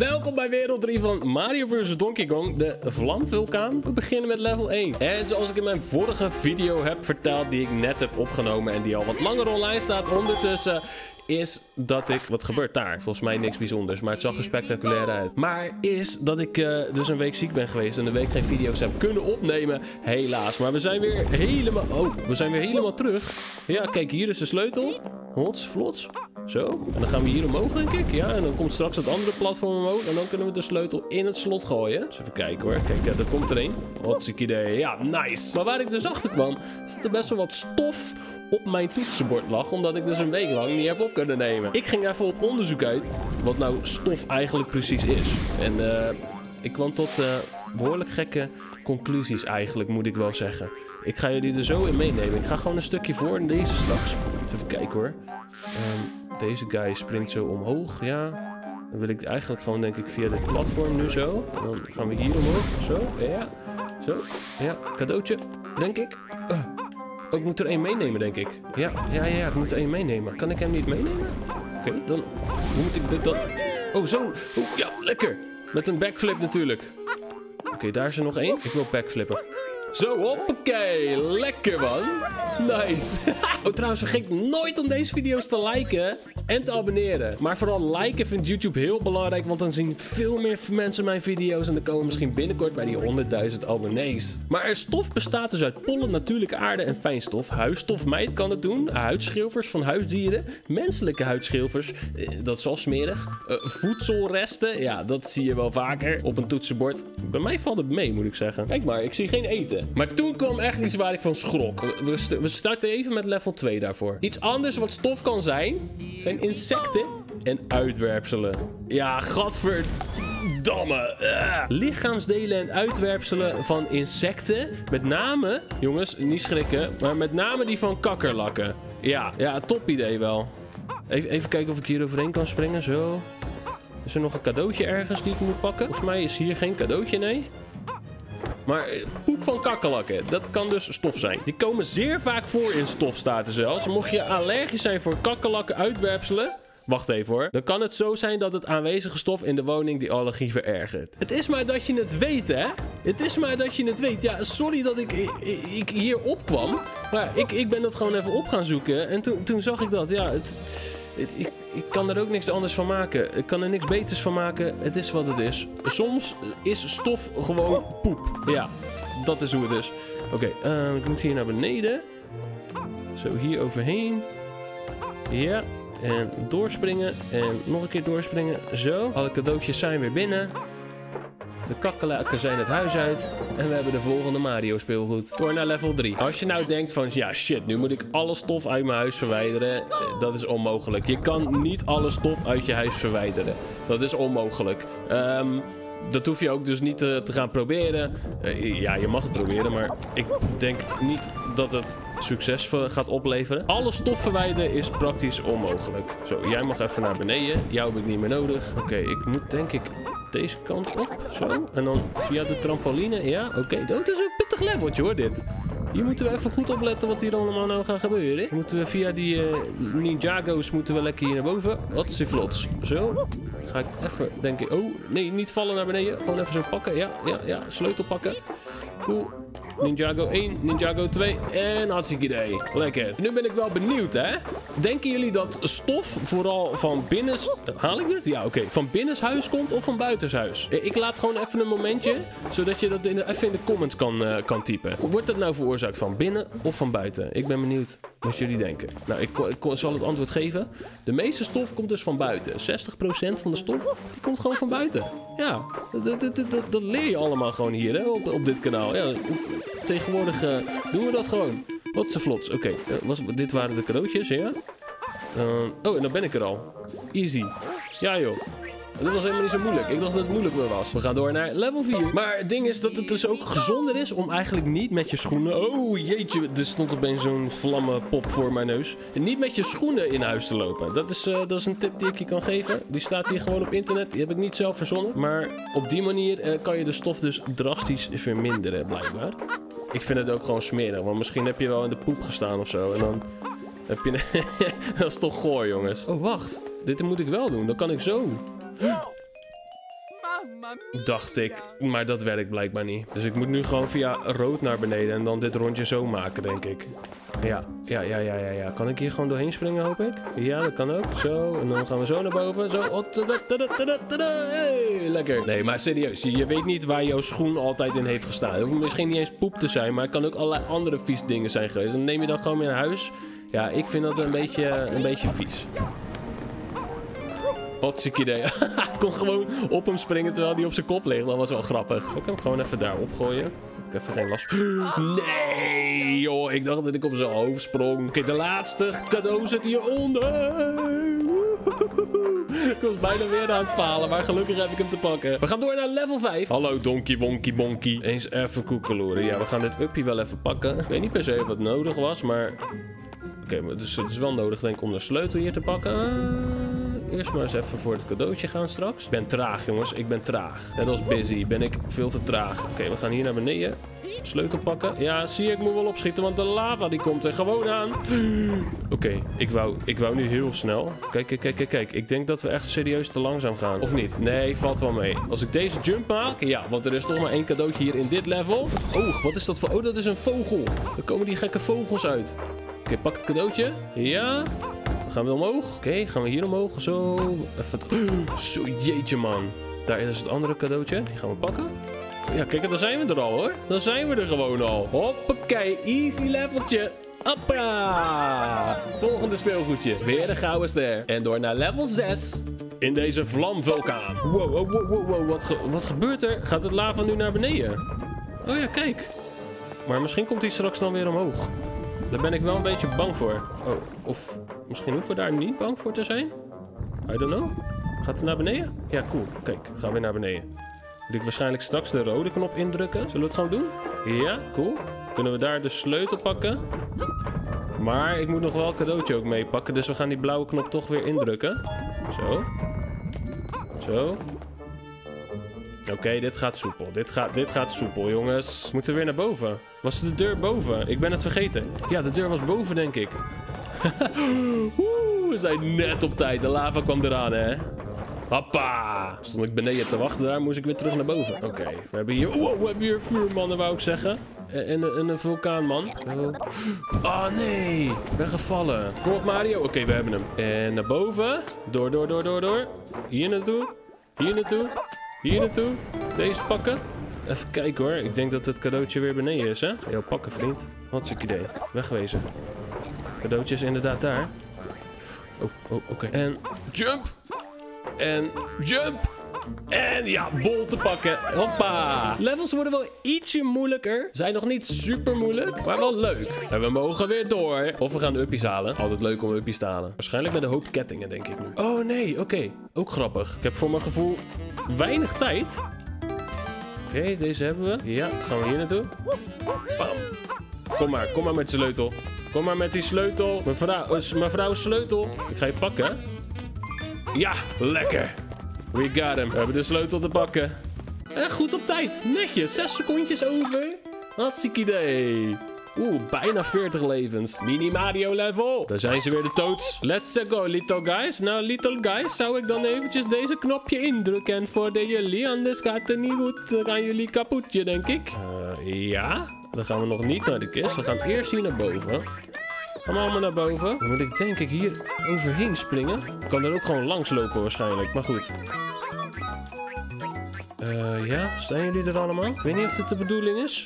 Welkom bij wereld 3 van Mario vs Donkey Kong, de vlamvulkaan. We beginnen met level 1. En zoals ik in mijn vorige video heb verteld, die ik net heb opgenomen en die al wat langer online staat ondertussen, is dat ik... Wat gebeurt daar? Volgens mij niks bijzonders, maar het zag er spectaculair uit. Maar is dat ik dus een week ziek ben geweest en een week geen video's heb kunnen opnemen. Helaas. Maar we zijn weer helemaal... Oh, we zijn weer helemaal terug. Ja, kijk, hier is de sleutel. Hots, vlots. Zo. En dan gaan we hier omhoog, denk ik. Ja, en dan komt straks het andere platform omhoog. En dan kunnen we de sleutel in het slot gooien. Dus even kijken hoor. Kijk, ja, er komt er een. Hartstikke idee. Ja, nice. Maar waar ik dus achter kwam, is dat er best wel wat stof op mijn toetsenbord lag. Omdat ik dus een week lang niet heb op kunnen nemen. Ik ging even op onderzoek uit wat nou stof eigenlijk precies is. En ik kwam tot behoorlijk gekke conclusies eigenlijk, moet ik wel zeggen. Ik ga jullie er zo in meenemen. Ik ga gewoon een stukje voor en deze straks. Dus even kijken hoor. Deze guy springt zo omhoog, ja. Dan wil ik eigenlijk gewoon, denk ik, via dit platform nu zo. Dan gaan we hier omhoog, zo, ja. Zo, ja, cadeautje, denk ik. Oh, ik moet er één meenemen, denk ik. Ja, ik moet er één meenemen. Kan ik hem niet meenemen? Oké, dan hoe moet ik dit dan... Oh, zo. Oh, ja, lekker. Met een backflip natuurlijk. Oké, daar is er nog één. Ik wil backflippen. Zo, hoppakee. Lekker, man. Nice. Oh, trouwens, vergeet nooit om deze video's te liken en te abonneren. Maar vooral liken vindt YouTube heel belangrijk, want dan zien veel meer mensen mijn video's en dan komen we misschien binnenkort bij die 100.000 abonnees. Maar stof bestaat dus uit pollen, natuurlijke aarde en fijnstof. Huisstofmijt kan het doen. Huidschilfers van huisdieren. Menselijke huidschilfers. Dat is al smerig. Voedselresten. Ja, dat zie je wel vaker op een toetsenbord. Bij mij valt het mee, moet ik zeggen. Kijk maar, ik zie geen eten. Maar toen kwam echt iets waar ik van schrok. We starten even met level 2 daarvoor. Iets anders wat stof kan zijn insecten en uitwerpselen. Ja, gadverdamme. Lichaamsdelen en uitwerpselen van insecten. Met name, jongens, niet schrikken, maar met name die van kakkerlakken. Ja, top idee wel. Even kijken of ik hier overheen kan springen, zo. Is er nog een cadeautje ergens die ik moet pakken? Volgens mij is hier geen cadeautje, nee. Maar poep van kakkerlakken, dat kan dus stof zijn. Die komen zeer vaak voor in stof, staat er zelfs. Mocht je allergisch zijn voor kakkerlakken uitwerpselen... Wacht even hoor. Dan kan het zo zijn dat het aanwezige stof in de woning die allergie verergert. Het is maar dat je het weet, hè? Het is maar dat je het weet. Ja, sorry dat ik hier opkwam. Maar ik ben dat gewoon even op gaan zoeken. En toen zag ik dat. Ja, ik kan er ook niks anders van maken. Ik kan er niks beters van maken. Het is wat het is. Soms is stof gewoon poep. Ja, dat is hoe het is. Oké, ik moet hier naar beneden. Zo, hier overheen. Ja, en doorspringen. En nog een keer doorspringen. Zo, alle cadeautjes zijn weer binnen. De kakkerlakken zijn het huis uit. En we hebben de volgende Mario speelgoed. Door naar level 3. Als je nou denkt van, ja shit, nu moet ik alle stof uit mijn huis verwijderen. Dat is onmogelijk. Je kan niet alle stof uit je huis verwijderen. Dat is onmogelijk. Dat hoef je ook dus niet te gaan proberen. Ja, je mag het proberen, maar ik denk niet dat het succes gaat opleveren. Alle stof verwijderen is praktisch onmogelijk. Zo, jij mag even naar beneden. Jou heb ik niet meer nodig. Oké, ik moet denk ik deze kant op. Zo, en dan via de trampoline. Ja, oké, dat is een pittig leveltje hoor, dit. Hier moeten we even goed opletten wat hier allemaal nou gaat gebeuren. Moeten we via die Ninjago's moeten we lekker hier naar boven. Wat is die vlots? Zo. Ga ik even, denk ik... Oh, nee, niet vallen naar beneden. Gewoon even zo pakken. Ja. Sleutel pakken. Cool. Ninjago 1, Ninjago 2 en hartstikke idee. Lekker. Nu ben ik wel benieuwd, hè? Denken jullie dat stof vooral van binnen... Haal ik dit? Ja, oké. Van binnenshuis komt of van buitenshuis? Ik laat gewoon even een momentje, zodat je dat even in de comments kan typen. Wordt het nou veroorzaakt van binnen of van buiten? Ik ben benieuwd wat jullie denken. Nou, ik zal het antwoord geven. De meeste stof komt dus van buiten. 60% van de stof, die komt gewoon van buiten. Ja, dat leer je allemaal gewoon hier, hè, op dit kanaal. Ja, tegenwoordig doen we dat gewoon. Wat is de vlots? Oké, dit waren de cadeautjes, ja. Oh, en dan ben ik er al. Easy. Ja joh. Dat was helemaal niet zo moeilijk. Ik dacht dat het moeilijker was. We gaan door naar level 4. Maar het ding is dat het dus ook gezonder is om eigenlijk niet met je schoenen... Oh jeetje, er stond opeens zo'n vlammenpop voor mijn neus. Niet met je schoenen in huis te lopen. Dat is een tip die ik je kan geven. Die staat hier gewoon op internet. Die heb ik niet zelf verzonnen. Maar op die manier kan je de stof dus drastisch verminderen, blijkbaar. Ik vind het ook gewoon smerig. Want misschien heb je wel in de poep gestaan of zo. En dan heb je... Dat is toch goor, jongens. Oh, wacht. Dit moet ik wel doen. Dan kan ik zo... Dacht ik. Maar dat werkt blijkbaar niet. Dus ik moet nu gewoon via rood naar beneden. En dan dit rondje zo maken, denk ik. Ja. Kan ik hier gewoon doorheen springen, hoop ik? Ja, dat kan ook. Zo. En dan gaan we zo naar boven. Zo. Hey, lekker. Nee, maar serieus. Je weet niet waar jouw schoen altijd in heeft gestaan. Het hoeft misschien niet eens poep te zijn. Maar het kan ook allerlei andere vies dingen zijn geweest. Dan neem je dat gewoon mee naar huis. Ja, ik vind dat een beetje vies. Wat ziek idee. Ik kon gewoon op hem springen terwijl hij op zijn kop ligt. Dat was wel grappig. Ik hem gewoon even daar opgooien. Ik heb even geen last. Nee, joh. Ik dacht dat ik op zijn hoofd sprong. Oké, de laatste cadeau zit hieronder. Ik was bijna weer aan het falen, maar gelukkig heb ik hem te pakken. We gaan door naar level 5. Hallo, Donkey Wonky Bonky. Eens even koekeloeren. Ja, we gaan dit upje wel even pakken. Ik weet niet per se of het nodig was, maar... Oké, dus het is wel nodig, denk ik, om de sleutel hier te pakken. Eerst maar eens even voor het cadeautje gaan straks. Ik ben traag, jongens. Ik ben traag. Net als Busy ben ik veel te traag. Oké, we gaan hier naar beneden. Sleutel pakken. Ja, zie je, ik moet wel opschieten, want de lava die komt er gewoon aan. Oké, ik wou nu heel snel. Kijk. Ik denk dat we echt serieus te langzaam gaan. Of niet? Nee, valt wel mee. Als ik deze jump maak... Ja, want er is toch maar één cadeautje hier in dit level. Oh, wat is dat voor... Oh, dat is een vogel. Er komen die gekke vogels uit. Oké, pak het cadeautje. Ja. Dan gaan we omhoog. Oké, gaan we hier omhoog. Zo. Even zo, jeetje man. Daar is het andere cadeautje. Die gaan we pakken. Ja, kijk, dan zijn we er al hoor. Dan zijn we er gewoon al. Hoppakee, easy leveltje. Hoppa! Volgende speelgoedje. Weer een gouden ster. En door naar level 6. In deze vlamvulkaan. Wow. Wat gebeurt er? Gaat het lava nu naar beneden? Oh ja, kijk. Maar misschien komt hij straks dan weer omhoog. Daar ben ik wel een beetje bang voor. Oh, of misschien hoeven we daar niet bang voor te zijn? I don't know. Gaat het naar beneden? Ja, cool. Kijk, gaan we weer naar beneden. Moet ik waarschijnlijk straks de rode knop indrukken? Zullen we het gewoon doen? Ja, cool. Kunnen we daar de sleutel pakken? Maar ik moet nog wel een cadeautje ook meepakken. Dus we gaan die blauwe knop toch weer indrukken. Zo. Oké, dit gaat soepel. Dit gaat soepel, jongens. We moeten weer naar boven. Was de deur boven? Ik ben het vergeten. Ja, de deur was boven, denk ik. We zijn net op tijd. De lava kwam eraan, hè. Hoppa! Stond ik beneden te wachten daar, moest ik weer terug naar boven. Oké, we hebben hier... Wow, we hebben hier vuurmannen, wou ik zeggen. En een vulkaanman. Zo. Oh, nee. Ik ben gevallen. Kom op, Mario. Oké, we hebben hem. En naar boven. Door. Hier naartoe. Deze pakken. Even kijken hoor. Ik denk dat het cadeautje weer beneden is, hè? Ga jou pakken, vriend. Wat een idee. Wegwezen. Cadeautje is inderdaad daar. Oh, oké. En jump. En ja, bol te pakken. Hoppa. Levels worden wel ietsje moeilijker. Zijn nog niet super moeilijk, maar wel leuk. En we mogen weer door. Of we gaan uppies halen. Altijd leuk om uppies te halen. Waarschijnlijk met een hoop kettingen, denk ik nu. Oh nee, oké. Ook grappig. Ik heb voor mijn gevoel weinig tijd. Oké, deze hebben we. Ja, gaan we hier naartoe. Bam. Kom maar met de sleutel. Kom maar met die sleutel. Mevrouw sleutel. Ik ga je pakken. Ja, lekker. We got him. We hebben de sleutel te pakken. Goed op tijd. Netjes. 6 secondjes over. Hartstikke idee. Bijna 40 levens. Mini Mario level. Daar zijn ze weer, de toads. Let's go, little guys. Nou, little guys, zou ik dan eventjes deze knopje indrukken. En voor jullie, anders gaat het niet goed. Dan gaan jullie kapotje, denk ik. Ja. Dan gaan we nog niet naar de kist. We gaan eerst hier naar boven. Gaan we allemaal naar boven. Dan moet ik denk ik hier overheen springen. Ik kan er ook gewoon langs lopen waarschijnlijk. Maar goed. Ja, staan jullie er allemaal? Ik weet niet of dit de bedoeling is.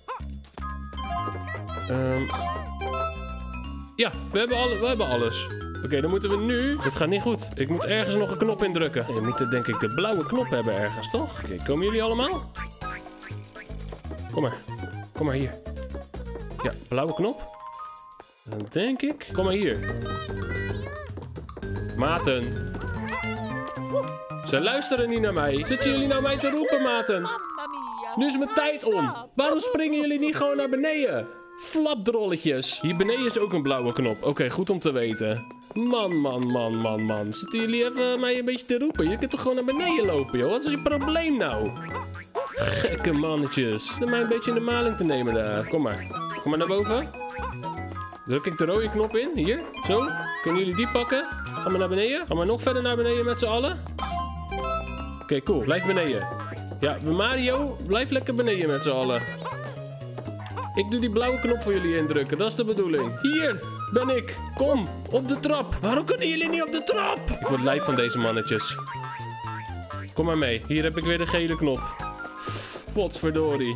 Ja, we hebben alles. Oké, dan moeten we nu... Het gaat niet goed. Ik moet ergens nog een knop indrukken. Je moet denk ik de blauwe knop hebben ergens, toch? Oké, komen jullie allemaal? Kom maar hier. Ja, blauwe knop. Dan denk ik... Kom maar hier. Maten. Ze luisteren niet naar mij. Zitten jullie naar mij te roepen, maten? Nu is mijn tijd om. Waarom springen jullie niet gewoon naar beneden? Flapdrolletjes. Hier beneden is ook een blauwe knop. Oké, goed om te weten. Man. Zitten jullie even mij een beetje te roepen? Je kunt toch gewoon naar beneden lopen, joh? Wat is je probleem nou? Gekke mannetjes. Om mij een beetje in de maling te nemen daar. Kom maar naar boven. Druk ik de rode knop in. Hier. Zo. Kunnen jullie die pakken? Gaan we naar beneden. Gaan we nog verder naar beneden met z'n allen. Oké, cool. Blijf beneden. Ja, Mario, blijf lekker beneden met z'n allen. Ik doe die blauwe knop voor jullie indrukken. Dat is de bedoeling. Hier ben ik. Kom, op de trap. Waarom kunnen jullie niet op de trap? Ik word lijp van deze mannetjes. Kom maar mee. Hier heb ik weer de gele knop. Potverdorie.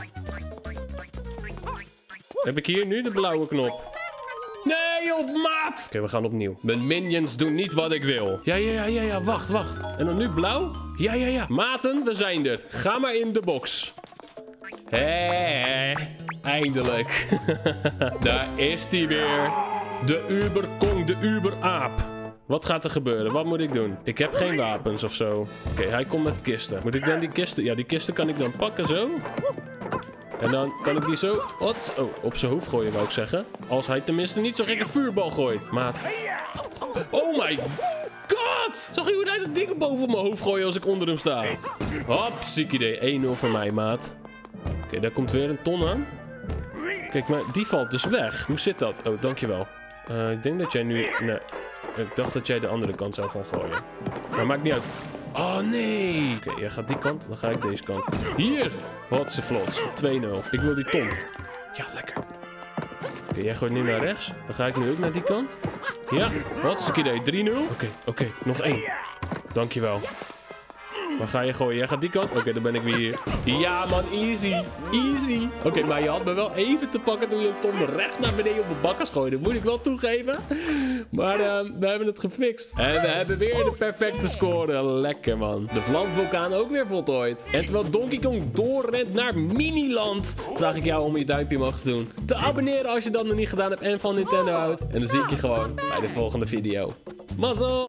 Heb ik hier nu de blauwe knop? Nee, op maat! Oké, we gaan opnieuw. Mijn minions doen niet wat ik wil. Ja. Wacht. En dan nu blauw? Ja. Maten, we zijn er. Ga maar in de box. Hé, eindelijk. Daar is hij weer. De Uberkong, de Uberaap. Wat gaat er gebeuren? Wat moet ik doen? Ik heb geen wapens of zo. Oké, hij komt met kisten. Moet ik dan die kisten... Ja, die kisten kan ik dan pakken zo. En dan kan ik die zo... Wat? Oh, op zijn hoofd gooien wou ik zeggen. Als hij tenminste niet zo'n gekke vuurbal gooit. Maat. Oh my god! Zag je hoe hij dat ding boven mijn hoofd gooien als ik onder hem sta? Hop, ziek idee. 1-0 voor mij, maat. Oké, daar komt weer een ton aan. Kijk, maar die valt dus weg. Hoe zit dat? Oh, dankjewel. Ik denk dat jij nu... Nee. Ik dacht dat jij de andere kant zou gaan gooien. Maar maakt niet uit. Oh, nee. Oké, jij gaat die kant. Dan ga ik deze kant. Hier. Hotse vlots. 2-0. Ik wil die ton. Ja, lekker. Oké, jij gooit nu naar rechts. Dan ga ik nu ook naar die kant. Ja. Hotse idee. 3-0. Oké. Nog 1. Dankjewel. Waar ga je gooien? Jij gaat die kant? Oké, dan ben ik weer hier. Ja, man. Easy. Oké, maar je had me wel even te pakken toen je een ton recht naar beneden op mijn bakkers gooide. Moet ik wel toegeven. Maar we hebben het gefixt. En we hebben weer de perfecte score. Lekker, man. De vlamvulkaan ook weer voltooid. En terwijl Donkey Kong doorrent naar Miniland, vraag ik jou om je duimpje omhoog te doen. Te abonneren als je dat nog niet gedaan hebt en van Nintendo houdt. En dan zie ik je gewoon bij de volgende video. Mazzel!